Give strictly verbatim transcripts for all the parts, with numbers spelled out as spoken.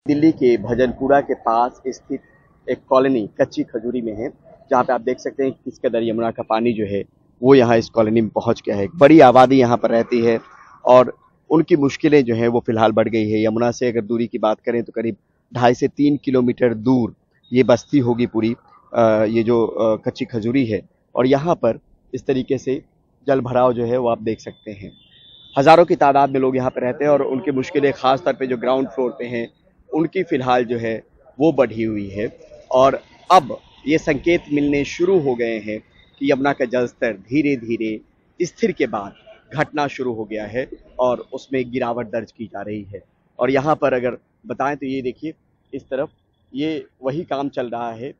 दिल्ली के भजनपुरा के पास स्थित एक कॉलोनी कच्ची खजूरी में है, जहाँ पे आप देख सकते हैं किस कदर यमुना का पानी जो है वो यहाँ इस कॉलोनी में पहुँच गया है। बड़ी आबादी यहाँ पर रहती है और उनकी मुश्किलें जो है वो फिलहाल बढ़ गई है। यमुना से अगर दूरी की बात करें तो करीब ढाई से तीन किलोमीटर दूर ये बस्ती होगी पूरी, आ, ये जो आ, कच्ची खजूरी है। और यहाँ पर इस तरीके से जल भराव जो है वो आप देख सकते हैं। हजारों की तादाद में लोग यहाँ पर रहते हैं और उनकी मुश्किलें खास तौर पे जो ग्राउंड फ्लोर पे हैं उनकी फिलहाल जो है वो बढ़ी हुई है। और अब ये संकेत मिलने शुरू हो गए हैं कि यमुना का जलस्तर धीरे धीरे स्थिर के बाद घटना शुरू हो गया है और उसमें गिरावट दर्ज की जा रही है। और यहाँ पर अगर बताएं तो ये देखिए इस तरफ ये वही काम चल रहा है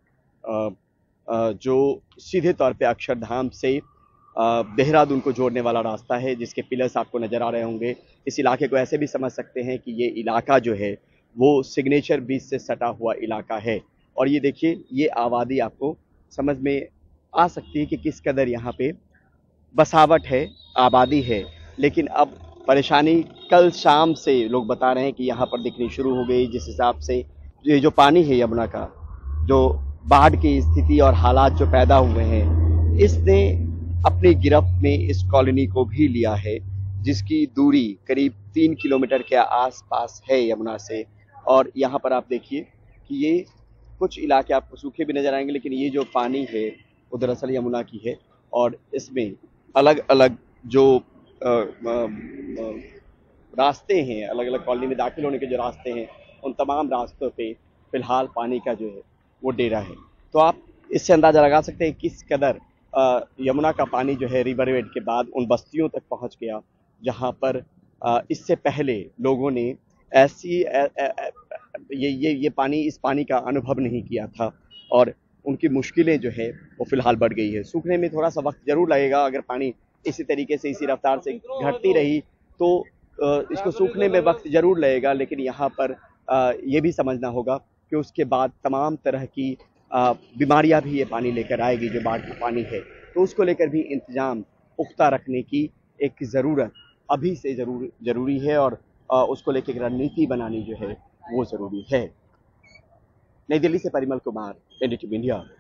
जो सीधे तौर पे अक्षरधाम से देहरादून को जोड़ने वाला रास्ता है, जिसके पिलर्स आपको नजर आ रहे होंगे। इस इलाके को ऐसे भी समझ सकते हैं कि ये इलाका जो है वो सिग्नेचर बीच से सटा हुआ इलाका है। और ये देखिए ये आबादी आपको समझ में आ सकती है कि किस कदर यहाँ पे बसावट है, आबादी है। लेकिन अब परेशानी कल शाम से लोग बता रहे हैं कि यहाँ पर दिखनी शुरू हो गई, जिस हिसाब से ये जो पानी है यमुना का, जो बाढ़ की स्थिति और हालात जो पैदा हुए हैं, इसने अपनी गिरफ्त में इस कॉलोनी को भी लिया है, जिसकी दूरी करीब तीन किलोमीटर के आसपास है यमुना से। और यहाँ पर आप देखिए कि ये कुछ इलाके आपको सूखे भी नजर आएंगे, लेकिन ये जो पानी है वो दरअसल यमुना की है। और इसमें अलग अलग जो आ, आ, आ, रास्ते हैं, अलग अलग कॉलोनी में दाखिल होने के जो रास्ते हैं, उन तमाम रास्तों पे फिलहाल पानी का जो है वो डेरा है। तो आप इससे अंदाजा लगा सकते हैं किस कदर यमुना का पानी जो है रिवरवेड के बाद उन बस्तियों तक पहुंच गया, जहां पर आ, इससे पहले लोगों ने ऐसी आ, आ, आ, ये ये ये पानी इस पानी का अनुभव नहीं किया था और उनकी मुश्किलें जो है वो फिलहाल बढ़ गई है। सूखने में थोड़ा सा वक्त जरूर लगेगा, अगर पानी इसी तरीके से इसी रफ्तार से घटती रही तो इसको सूखने में वक्त जरूर लगेगा। लेकिन यहाँ पर ये भी समझना होगा कि उसके बाद तमाम तरह की बीमारियां भी ये पानी लेकर आएगी, जो बाढ़ का पानी है। तो उसको लेकर भी इंतजाम पुख्ता रखने की एक ज़रूरत अभी से जरूर जरूरी है और उसको लेकर एक रणनीति बनानी जो है वो ज़रूरी है। नई दिल्ली से परिमल कुमार, एनडीटीवी इंडिया।